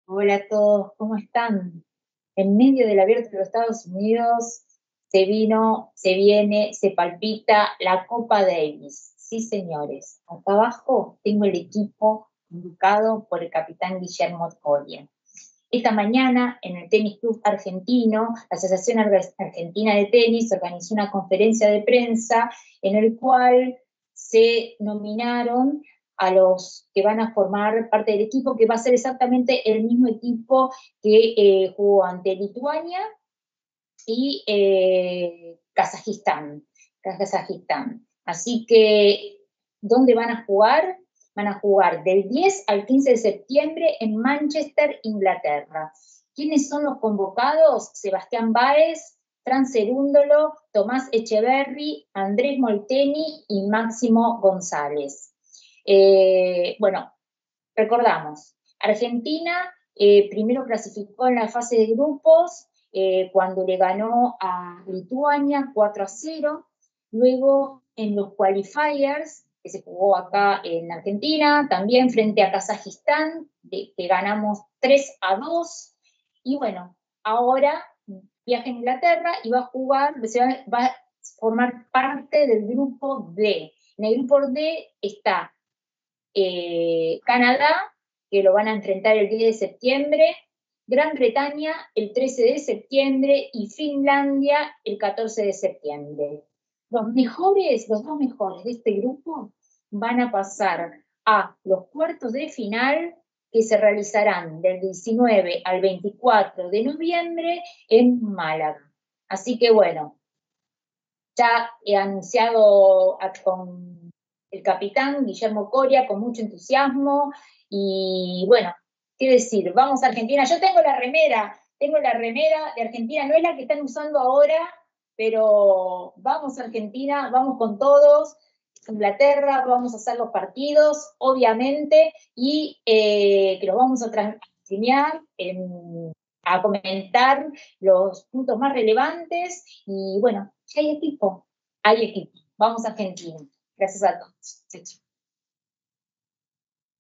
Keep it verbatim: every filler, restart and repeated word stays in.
Hola a todos, ¿cómo están? En medio del abierto de los Estados Unidos se vino, se viene, se palpita la Copa Davis. Sí, señores. Acá abajo tengo el equipo convocado por el capitán Guillermo Coria. Esta mañana, en el Tenis Club Argentino, la Asociación Argentina de Tenis organizó una conferencia de prensa en el cual se nominaron a los que van a formar parte del equipo, que va a ser exactamente el mismo equipo que eh, jugó ante Lituania y eh, Kazajistán, Kazajistán. Así que, ¿dónde van a jugar? Van a jugar del diez al quince de septiembre en Manchester, Inglaterra. ¿Quiénes son los convocados? Sebastián Báez, Fran Cerúndolo, Tomás Echeverry, Andrés Molteni y Máximo González. Eh, bueno, recordamos, Argentina eh, primero clasificó en la fase de grupos eh, cuando le ganó a Lituania cuatro a cero, luego en los qualifiers, que se jugó acá en Argentina, también frente a Kazajistán, de, que ganamos tres a dos, y bueno, ahora viaja a Inglaterra y va a jugar, va a formar parte del grupo D. En el grupo D está eh, Canadá, que lo van a enfrentar el diez de septiembre, Gran Bretaña el trece de septiembre y Finlandia el catorce de septiembre. Los mejores, los dos mejores de este grupo van a pasar a los cuartos de final que se realizarán del diecinueve al veinticuatro de noviembre en Málaga. Así que bueno, ya he anunciado a, con el capitán Guillermo Coria con mucho entusiasmo y bueno, qué decir, vamos a Argentina. Yo tengo la remera, tengo la remera de Argentina, no es la que están usando ahora, pero vamos a Argentina, vamos con todos. Inglaterra, vamos a hacer los partidos, obviamente, y eh, que los vamos a transmitir, eh, a comentar los puntos más relevantes y bueno, ya hay equipo, hay equipo. Vamos a Argentina. Gracias a todos.